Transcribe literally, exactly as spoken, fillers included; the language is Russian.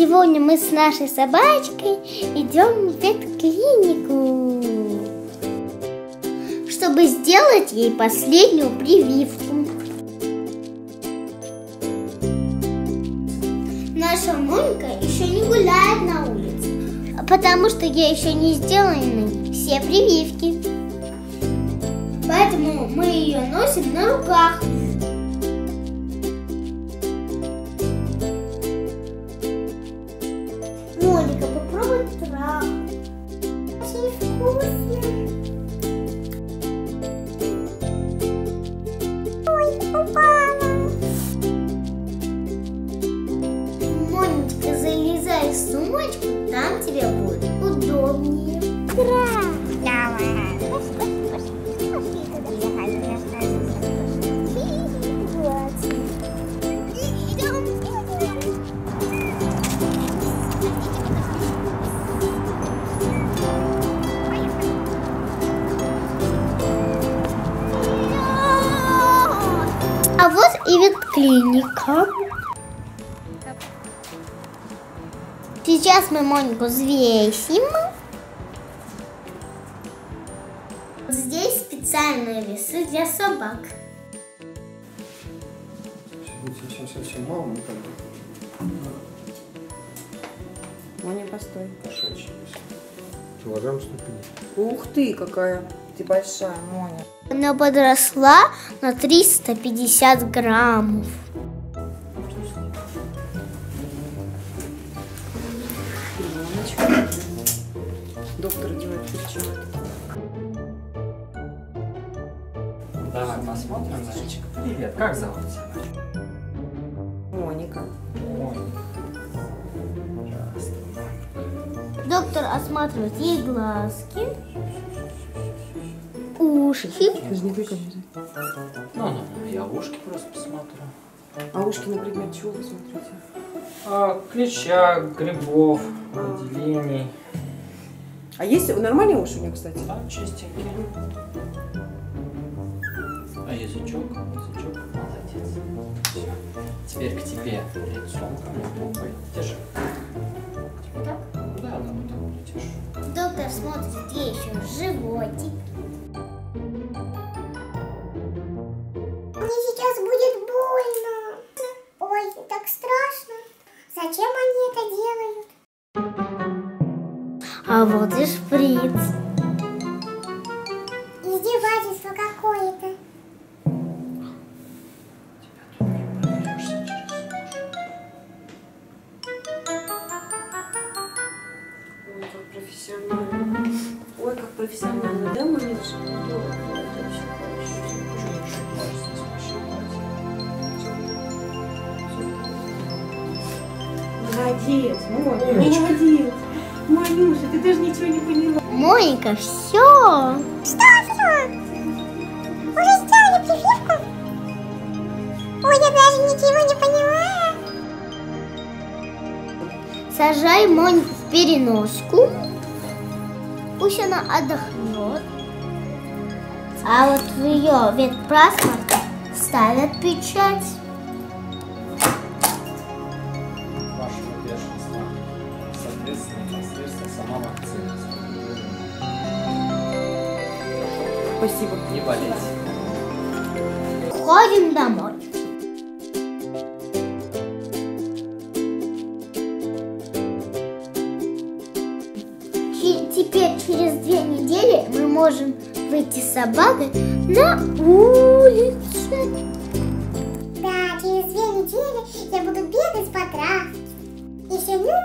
Сегодня мы с нашей собачкой идем в ветклинику, чтобы сделать ей последнюю прививку. Наша Монька еще не гуляет на улице, потому что ей еще не сделаны все прививки. Поэтому мы ее носим на руках. Моника, попробуй травку. Очень вкусно. Ой, упала. Монечка, залезай в сумочку, там тебе будет удобнее. Травка. Давай. А вот и ветклиника. Сейчас мы Монику взвесим. Здесь специальные весы для собак. Совсем-совсем мало, но как бы. Моня, постой. Кошачий вес. Килограмм сто пятьдесят. Ух ты, какая ты большая, Моня. Она подросла на триста пятьдесят граммов. Моночка. Доктор делает перчатки. Давай посмотрим, зайчик. Привет, как зовут тебя? Моника. Доктор осматривает ей глазки, ушки. Даже не выглядит. Ну, ну, я ушки просто посмотрю. А ушки на предмет чего вы смотрите? А, клеща, грибов, выделений. А есть нормальные уши у нее, кстати? Да, чистенькие. А язычок? Язычок, молодец. Все. Теперь к тебе лицом, ко мне попой. Держи. Так? Да, да, вот так держи. Доктор смотрит ей еще животик. Мне сейчас будет больно. Ой, так страшно. Зачем они это делают? А вот и шприц. Издевательство какое-то. Тебя тут не проберешься через уши. Ой, как профессионально. Ой, как профессионально, да, Монюша? Молодец, Моня, молодец. Манюша, ты даже ничего не поняла. Моника, все. Что все? Уже сделали прививку? Ой, я даже ничего не поняла. Сажай Монику в переноску. Пусть она отдохнет. А вот в ее ветпаспорт ставят печать. Вашего бешенства, соответственно, непосредственно сама вакцина. Спасибо. Не болеть. Ходим домой. Чи- Теперь через две недели мы можем выйти с собакой на улицу. Да, через две недели я буду бегать по трассе. И все